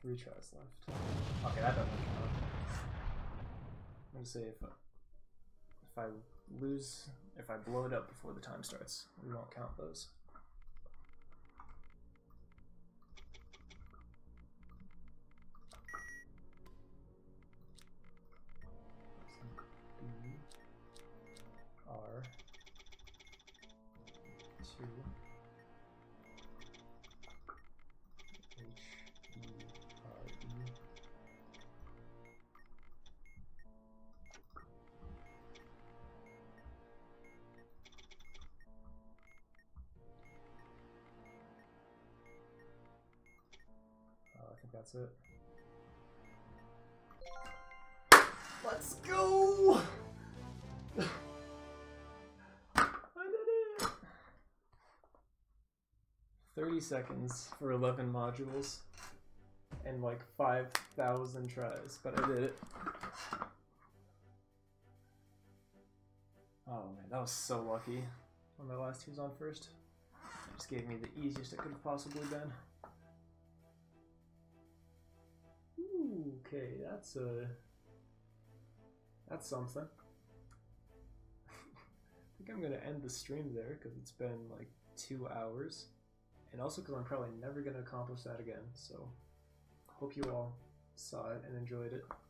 3 tries left. Okay, that doesn't count. I'm gonna say if I lose, if I blow it up before the time starts, we won't count those. B R 2 H-E-R-E. I think that's it. Let's go! I did it! 30 seconds for 11 modules and like 5,000 tries, but I did it. Oh man, that was so lucky when my last two was on first. It just gave me the easiest it could have possibly been. Ooh, okay, that's something. I think I'm gonna end the stream there because it's been like 2 hours, and also because I'm probably never gonna accomplish that again. So, hope you all saw it and enjoyed it.